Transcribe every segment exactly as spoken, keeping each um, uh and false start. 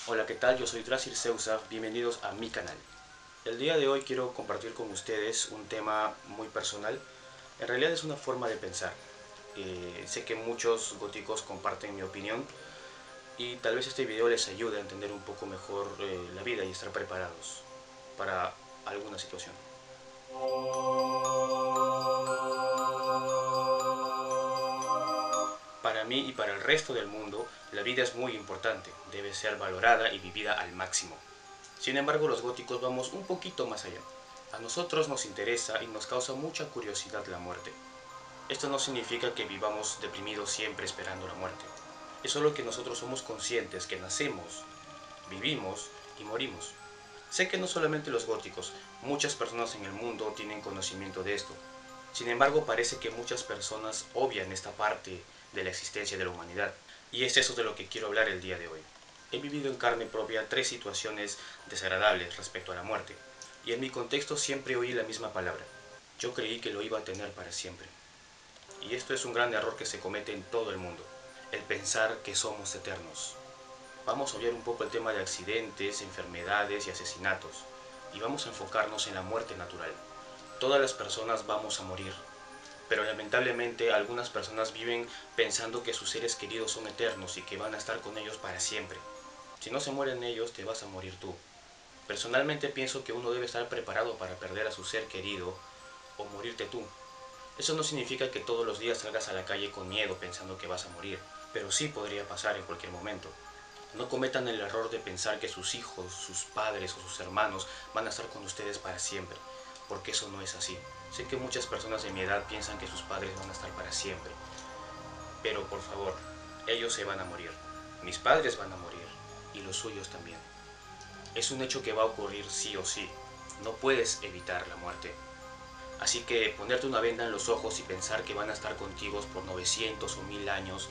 Hola, ¿qué tal? Yo soy Drasir Seusa, bienvenidos a mi canal. El día de hoy quiero compartir con ustedes un tema muy personal. En realidad es una forma de pensar. Eh, sé que muchos góticos comparten mi opinión y tal vez este video les ayude a entender un poco mejor eh, la vida y estar preparados para alguna situación. Para mí y para el resto del mundo, la vida es muy importante, debe ser valorada y vivida al máximo. Sin embargo, los góticos vamos un poquito más allá. A nosotros nos interesa y nos causa mucha curiosidad la muerte. Esto no significa que vivamos deprimidos siempre esperando la muerte. Es solo que nosotros somos conscientes que nacemos, vivimos y morimos. Sé que no solamente los góticos, muchas personas en el mundo tienen conocimiento de esto. Sin embargo, parece que muchas personas obvian esta parte de la existencia de la humanidad. Y es eso de lo que quiero hablar el día de hoy. He vivido en carne propia tres situaciones desagradables respecto a la muerte. Y en mi contexto siempre oí la misma palabra. Yo creí que lo iba a tener para siempre. Y esto es un gran error que se comete en todo el mundo. El pensar que somos eternos. Vamos a obviar un poco el tema de accidentes, enfermedades y asesinatos. Y vamos a enfocarnos en la muerte natural. Todas las personas vamos a morir. Pero lamentablemente algunas personas viven pensando que sus seres queridos son eternos y que van a estar con ellos para siempre. Si no se mueren ellos, te vas a morir tú. Personalmente pienso que uno debe estar preparado para perder a su ser querido o morirte tú. Eso no significa que todos los días salgas a la calle con miedo pensando que vas a morir, pero sí podría pasar en cualquier momento. No cometan el error de pensar que sus hijos, sus padres o sus hermanos van a estar con ustedes para siempre, porque eso no es así. Sé que muchas personas de mi edad piensan que sus padres van a estar para siempre, pero por favor, ellos se van a morir. Mis padres van a morir y los suyos también. Es un hecho que va a ocurrir sí o sí. No puedes evitar la muerte. Así que ponerte una venda en los ojos y pensar que van a estar contigo por novecientos o mil años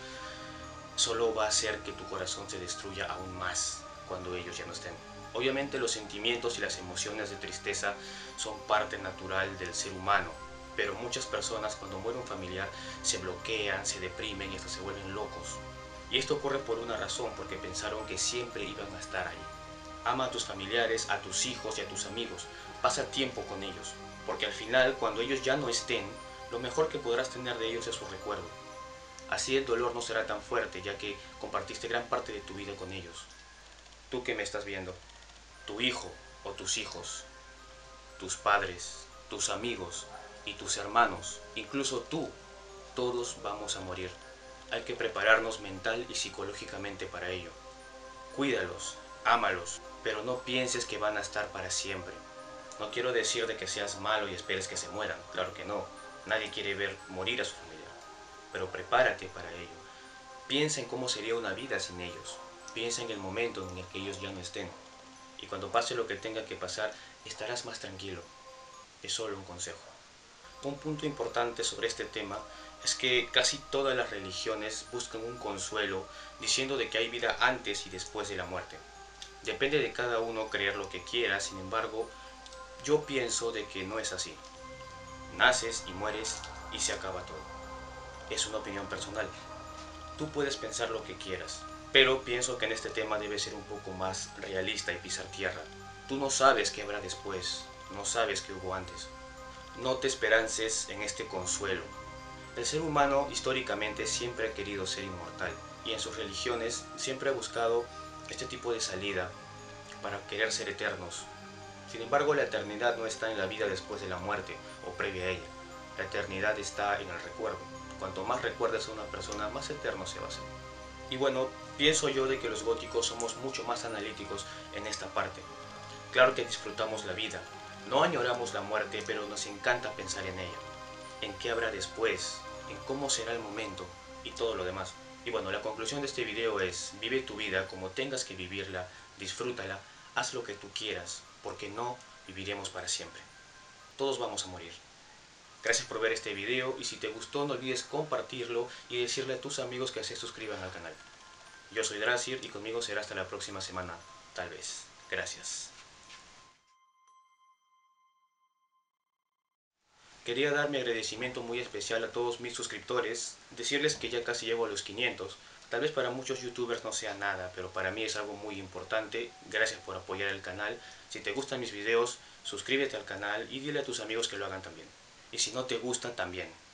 solo va a hacer que tu corazón se destruya aún más cuando ellos ya no estén. Obviamente los sentimientos y las emociones de tristeza son parte natural del ser humano, pero muchas personas cuando muere un familiar se bloquean, se deprimen y hasta se vuelven locos. Y esto ocurre por una razón, porque pensaron que siempre iban a estar ahí. Ama a tus familiares, a tus hijos y a tus amigos. Pasa tiempo con ellos, porque al final, cuando ellos ya no estén, lo mejor que podrás tener de ellos es su recuerdo. Así el dolor no será tan fuerte, ya que compartiste gran parte de tu vida con ellos. Tú que me estás viendo, tu hijo o tus hijos, tus padres, tus amigos y tus hermanos, incluso tú, todos vamos a morir. Hay que prepararnos mental y psicológicamente para ello. Cuídalos, ámalos, pero no pienses que van a estar para siempre. No quiero decir de que seas malo y esperes que se mueran, claro que no. Nadie quiere ver morir a su familia, pero prepárate para ello. Piensa en cómo sería una vida sin ellos. Piensa en el momento en el que ellos ya no estén. Y cuando pase lo que tenga que pasar, estarás más tranquilo. Es solo un consejo. Un punto importante sobre este tema es que casi todas las religiones buscan un consuelo diciendo de que hay vida antes y después de la muerte. Depende de cada uno creer lo que quiera, sin embargo, yo pienso de que no es así. Naces y mueres y se acaba todo. Es una opinión personal. Tú puedes pensar lo que quieras, pero pienso que en este tema debe ser un poco más realista y pisar tierra. Tú no sabes qué habrá después, no sabes qué hubo antes. No te esperances en este consuelo. El ser humano históricamente siempre ha querido ser inmortal y en sus religiones siempre ha buscado este tipo de salida para querer ser eternos. Sin embargo, la eternidad no está en la vida después de la muerte o previa a ella. La eternidad está en el recuerdo. Cuanto más recuerdes a una persona, más eterno se va a hacer. Y bueno, pienso yo de que los góticos somos mucho más analíticos en esta parte. Claro que disfrutamos la vida, no añoramos la muerte, pero nos encanta pensar en ella, en qué habrá después, en cómo será el momento y todo lo demás. Y bueno, la conclusión de este video es, vive tu vida como tengas que vivirla, disfrútala, haz lo que tú quieras, porque no viviremos para siempre. Todos vamos a morir. Gracias por ver este video y si te gustó no olvides compartirlo y decirle a tus amigos que se suscriban al canal. Yo soy Drasir y conmigo será hasta la próxima semana, tal vez. Gracias. Quería dar mi agradecimiento muy especial a todos mis suscriptores, decirles que ya casi llevo a los quinientos, Tal vez para muchos youtubers no sea nada, pero para mí es algo muy importante. Gracias por apoyar el canal. Si te gustan mis videos, suscríbete al canal y dile a tus amigos que lo hagan también. Y si no te gusta, también.